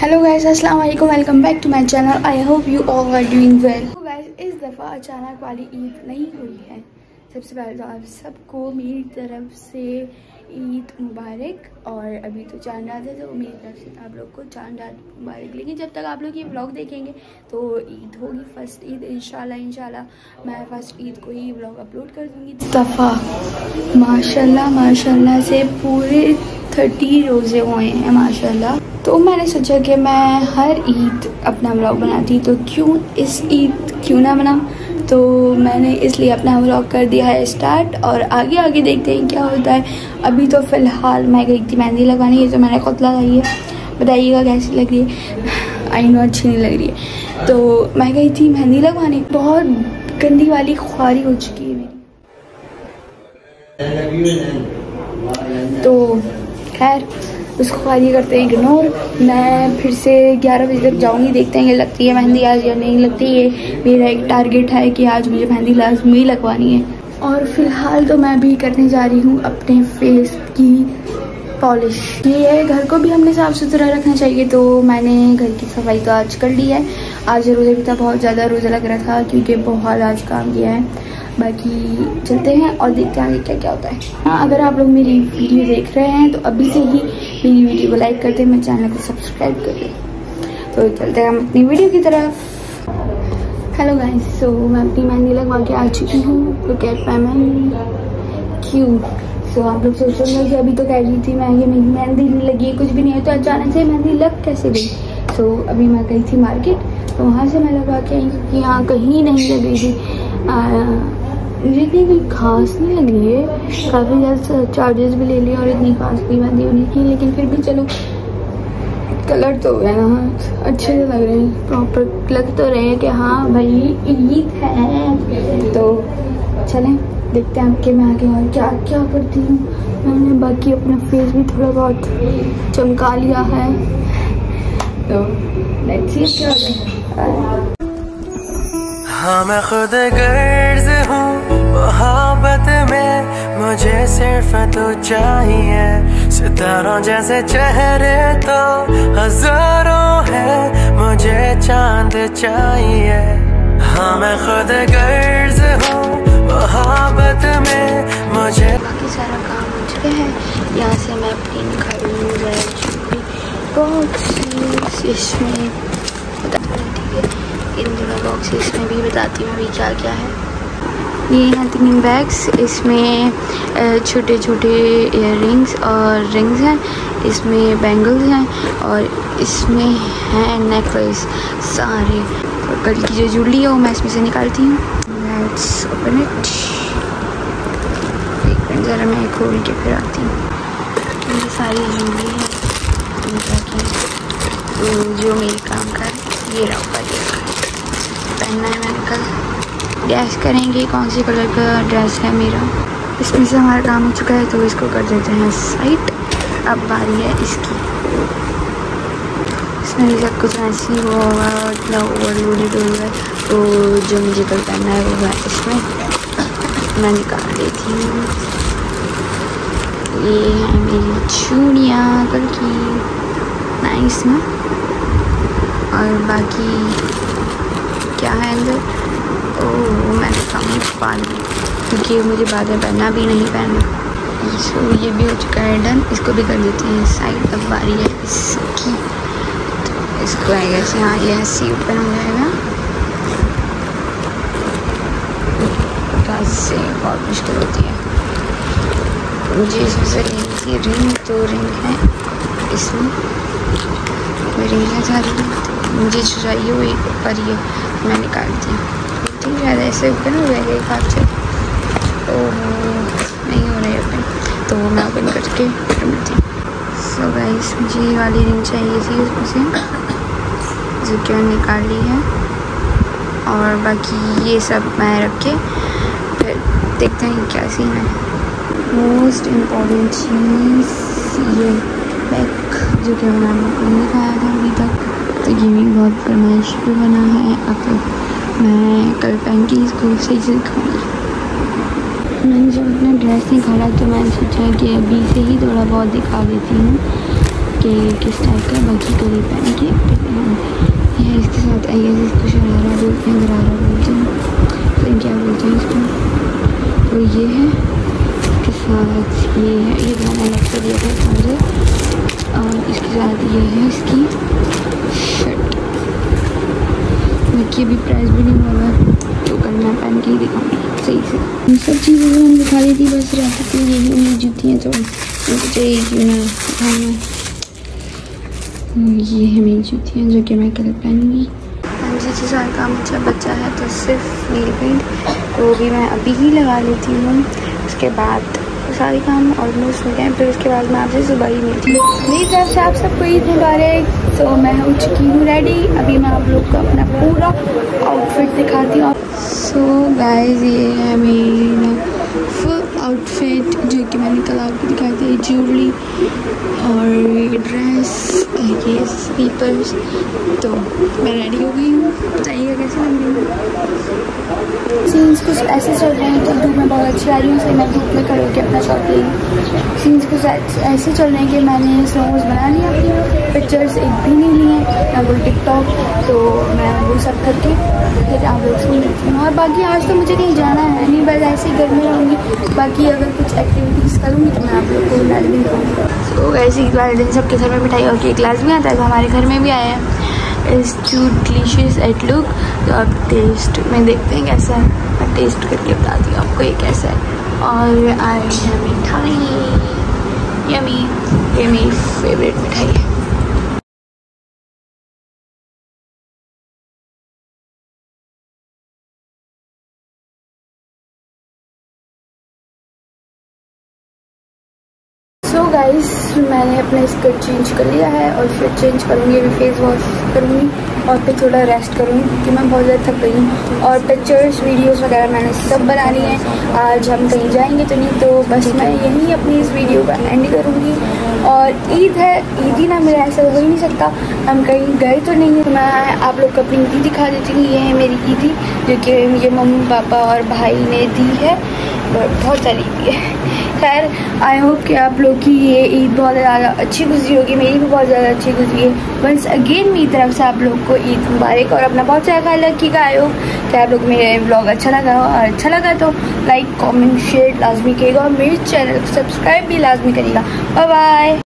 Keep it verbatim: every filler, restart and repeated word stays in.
Hello guys, अस्सलाम वालेकुम, welcome back to my channel. I hope you all are doing well. Guys, इस दफ़ा अचानक वाली ईद नहीं हुई है। सबसे पहले तो आप सबको मेरी तरफ से ईद मुबारक। और अभी तो चांद रात है, तो मेरी तरफ से आप लोग को चांद रात मुबारक। लेकिन जब तक आप लोग ये व्लॉग देखेंगे तो ईद होगी, फर्स्ट ईद इंशाल्लाह इंशाल्लाह मैं फर्स्ट ईद को ही व्लॉग अपलोड कर दूँगी। दफ़ा माशाल्लाह माशाल्लाह से पूरे थर्टी रोज़े हुए हैं माशाल्लाह। तो मैंने सोचा कि मैं हर ईद अपना व्लॉग बनाती, तो क्यों इस ईद क्यों ना बनाऊं। तो मैंने इसलिए अपना व्लॉग कर दिया है स्टार्ट, और आगे आगे देखते हैं क्या होता है। अभी तो फ़िलहाल मैं गई थी मेहंदी लगानी है, तो मैंने खुद लगाई है। बताइएगा कैसी लग रही है। आई नो अच्छी नहीं लग रही है। तो मैं गई थी मेहंदी लगवाने, बहुत गंदी वाली ख्वारी हो चुकी है मेरी। तो खैर उसको ख्वारी करते हैं इग्नोर। मैं फिर से ग्यारह बजे तक जाऊंगी, देखते हैं कि लगती है मेहंदी आज या नहीं लगती है। मेरा एक टारगेट है कि आज मुझे मेहंदी लाजमी लगवानी है। और फिलहाल तो मैं भी करने जा रही हूँ अपने फेस की पॉलिश। ये है, घर को भी हमने साफ़ सुथरा रखना चाहिए, तो मैंने घर की सफाई तो आज कर ली है। आज रोज़ा भी था, बहुत ज़्यादा रोज़ा लग रहा था क्योंकि बहुत आज काम किया है। बाकी चलते हैं और देखते हैं आगे क्या क्या होता है। हाँ, अगर आप लोग मेरी वीडियो देख रहे हैं तो अभी से ही मेरी वीडियो को लाइक कर दें, मेरे चैनल को सब्सक्राइब कर दें। तो चलते हैं हम अपनी वीडियो की तरफ। हेलो गाइस, सो मैं अपनी मेहंदी लगवा के आ चुकी हूँ। लुक एट माय मेहंदी, क्यों। सो आप लोग सोच रहे हैं कि अभी तो कह रही थी मैं ये मेहंदी नहीं लगी, कुछ भी नहीं है, तो अचानक से मेहंदी लग कैसे गई। सो so, अभी मैं गई थी मार्केट, तो वहाँ से मैं लगा के आई क्योंकि यहाँ कहीं नहीं लग रही थी। मुझे इतनी कोई खास नहीं लगी है, काफ़ी ज़्यादा चार्जेस भी ले लिए और इतनी खास भी मेहंदी होनी थी, लेकिन फिर भी चलो कलर तो है ना, अच्छे से लग रहे हैं, प्रॉपर लग तो रहे हैं कि हाँ भाई ईद है। तो चलें देखते हैं आपके मैं आगे और क्या क्या करती हूँ। मैंने बाकी अपना फेस भी थोड़ा बहुत चमका लिया है, तो लेट्स सी क्या होता है। हाँ मैं खुद गर्ज हूँ मोहब्बत में, मुझे सिर्फ तू चाहिए। सितारों जैसे चेहरे तो हजारों हैं, मुझे चांद चाहिए। हाँ मैं खुद गर्ज हूँ मोहब्बत में, मुझे। बाकी सारा काम हो चुका है। यहाँ से मैं अपनी निकालूँगी बॉक्स, इसमें बता ठीक है, इन दोनों बॉक्सेस में भी बताती हूँ अभी क्या क्या है। ये हैं तीन बैग्स, इसमें छोटे छोटे इयर रिंग्स और रिंग्स हैं, इसमें बैंगल्स हैं और इसमें हैं नेकलेस सारे। और कल की जो ज्वेलरी है वो मैं इसमें से निकालती हूँ। Let's open it. एक मिनट ज़रा मैं खोल के फिर आती हूँ। ये सारी ज्वेलरी है तो जो मेरे काम का ये रहा पहनना है मैंने कल। गैस करेंगे कौन सी कलर का ड्रेस है मेरा। इसमें से हमारा काम हो चुका है, तो इसको कर देते हैं साइड। अब बारी है इसकी। इसमें भी सब कुछ ऐसे ही हुआ होगा, इतना ओवरलोडेड हो गया, तो जो मुझे कल पहनना है वो है इसमें। मैं निकाल देती हूँ। ये है मेरी चूड़ियाँ कल की, नाइस ना। और बाकी क्या है अंदर, ओह मैंने कम छुपा ली क्योंकि मुझे बाद में पहनना भी नहीं पहनना। सो ये भी हो चुका है डन, इसको भी कर देते हैं साइड। अब बारी है इसकी, तो इसको आएगा ऐसे, हाँ ये ऐसे ऊपर हो जाएगा। से बहुत मुश्किल होती है मुझे इसमें से लेनी थी रिंग, तो रिंग है इसमें, रिंग है सारी, मुझे जो चाहिए वो एक ऊपर ही है, मैं निकालती हूँ। ठीक है, ऐसे ओपन हो जाएगा एक हाथ से। ओह नहीं हो रहा है ओपन, तो मैं ओपन करके फिर मिलती हूँ। सो गाइस, मुझे ये वाली रिंग चाहिए थी उसमें से, जो कि मैंने निकाल ली है। और बाकी ये सब मैं रख के फिर देखते हैं क्या सीन है। मोस्ट इम्पॉर्टेंट चीज़ ये बैग, जो कि मैंने आपको नहीं खाया था अभी तक, तो ये भी बहुत फरमाइश पे बना है। अब मैं कल पहन के इसको सही से दिखाऊंगी। मैंने जब अपना ड्रेस निकाला तो मैंने सोचा कि अभी से ही थोड़ा बहुत दिखा देती हूँ कि किस टाइप का बाकी कलर पहन के ये इसके साथ आई है। इसको शरारा बोलते हैं, गरारा बोलते हैं, तो क्या बोलते हैं इसको। तो ये है इसके साथ, ये है, ये मैंने अलग से दिया था मुझे। और इसके साथ ये है इसकी शर्ट। बाकी अभी प्राइस भी नहीं हुआ है, तो कल मैं पहन के ही दिखाऊंगी सही से। इन सब चीज़ों को हम दिखा दी थी, बस रहती थी यही उम्मीद जूतियाँ, तो मुझे चाहिए क्यों ना दिखाऊँ। ये है मेरी जूतियाँ जो कि मैं कल पहनूंगी। हाँ जी जी, सारा काम अच्छा बच्चा है, तो सिर्फ नील पेंट तो भी मैं अभी ही लगा लेती हूँ। उसके बाद सारे काम ऑलमोस्ट हो गए, फिर उसके बाद मैं आपसे सुबह ही मिलती हूँ। मेरी तरफ से आप सबको ईद मुबारक। तो मैं हो चुकी हूँ रेडी, अभी मैं आप लोग को अपना पूरा आउटफिट दिखाती हूँ। सो गाइस, ये है मेरी फुल आउटफिट जो कि मैंने कल आपको दिखाई थी। ज्वेलरी और ये ड्रेस, ये स्लीपर्स। तो मैं रेडी हो गई हूँ, बताइएगा कैसे लग रही हूँ। सीन्स कुछ ऐसे चल रहे हैं कि धूप में बहुत अच्छी आ रही हूँ, इसलिए मैं धूप में खड़े होकर अपना शॉट ली हूँ। सीन्स कुछ ऐसे चल रहे हैं कि मैंने स्लोज बना लिया अपनी, पिक्चर्स एक भी नहीं लिए हैं, वो टिकटॉक, तो मैं वो सब करके फिर आप लोग से मिलती हूँ। और बाकी आज तो मुझे कहीं जाना है नहीं, बस ऐसे ही घर में रहूँगी। बाकी अगर कुछ एक्टिविटीज़ करूँगी तो मैं आप लोग को मिला भी करूँगी। तो ऐसे ही वाले दिन सबके घर में मिठाई और केक लाजमी आता है, तो हमारे घर में भी आया है। Is too delicious at look. तो अब टेस्ट में देखते हैं कैसा है, मैं टेस्ट करके बताती हूँ आपको ये कैसा है। और आई है मिठाई, यमी, ये मेरी फेवरेट मिठाई है। सो so गाइस, मैंने अपना स्कर्ट चेंज कर लिया है और फिर चेंज करूँगी, अभी फेस वॉश करूँगी और फिर थोड़ा रेस्ट करूँगी क्योंकि मैं बहुत ज़्यादा थक गई हूँ। और पिक्चर्स वीडियोस वगैरह मैंने सब बना ली हैं। आज हम कहीं जाएंगे तो नहीं, तो बस मैं यहीं अपनी इस वीडियो का एंड करूँगी। और ईद है, ईद ही ना मेरा ऐसा हो ही नहीं सकता, हम कहीं गए तो नहीं है। तो मैं आप लोग को अपनी ईदी दिखा देती हूँ। ये है मेरी ईदी जो कि मुझे मम्मी पापा और भाई ने दी है, बहुत सारी ईदी है। खैर, आई होप कि आप लोग की ये ईद बहुत ज़्यादा अच्छी गुजरी होगी, मेरी भी बहुत ज़्यादा अच्छी गुजरी है। वंस अगेन मेरी तरफ से आप लोग को ईद मुबारक और अपना बहुत सारा ख्याल रखिएगा। आई होप कि आप लोग मेरे ब्लॉग अच्छा लगा हो, और अच्छा लगा तो लाइक कमेंट शेयर लाजमी करिएगा और मेरे चैनल को सब्सक्राइब भी लाजमी करिएगा। Bye bye.